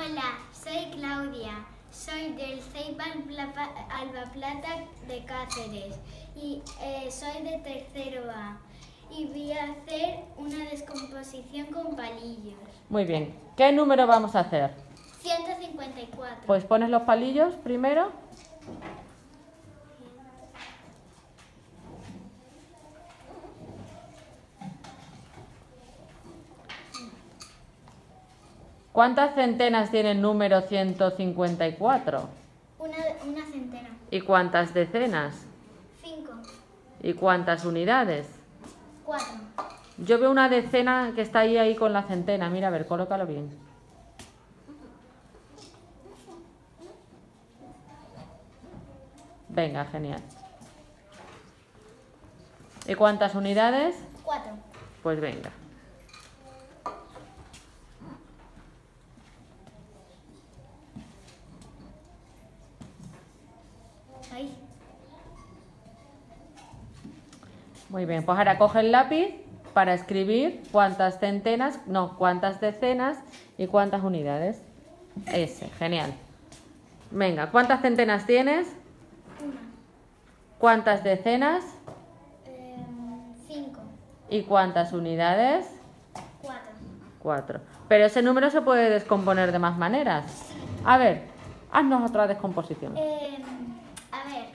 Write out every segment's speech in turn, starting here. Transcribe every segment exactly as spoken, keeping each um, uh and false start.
Hola, soy Claudia, soy del CEIP Alba Plata de Cáceres y eh, soy de tercero A y voy a hacer una descomposición con palillos. Muy bien. ¿Qué número vamos a hacer? ciento cincuenta y cuatro. Pues pones los palillos primero. ¿Cuántas centenas tiene el número ciento cincuenta y cuatro? Una, una centena. ¿Y cuántas decenas? Cinco. ¿Y cuántas unidades? Cuatro. Yo veo una decena que está ahí, ahí con la centena. Mira, a ver, colócalo bien. Venga, genial. ¿Y cuántas unidades? Cuatro. Pues venga. Ahí. Muy bien, pues ahora coge el lápiz para escribir cuántas centenas, no, cuántas decenas y cuántas unidades. Ese, genial. Venga, ¿cuántas centenas tienes? Una. ¿Cuántas decenas? Eh, cinco. ¿Y cuántas unidades? Cuatro. Cuatro. Pero ese número se puede descomponer de más maneras. A ver, haznos otra descomposición. Eh, a ver.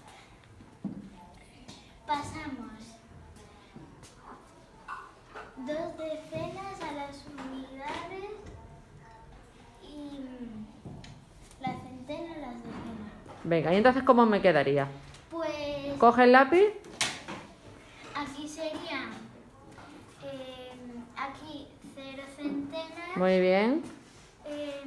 Pasamos dos decenas a las unidades y la centena a las decenas. Venga, ¿y entonces cómo me quedaría? Pues Coge el lápiz. aquí serían eh, aquí cero centenas, Muy bien. eh,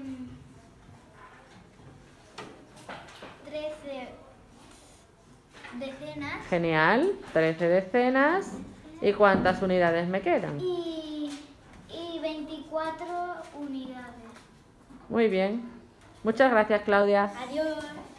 trece decenas Genial. trece decenas. ¿Y cuántas unidades me quedan? y, y veinticuatro unidades. Muy bien. Muchas gracias, Claudia. Adiós.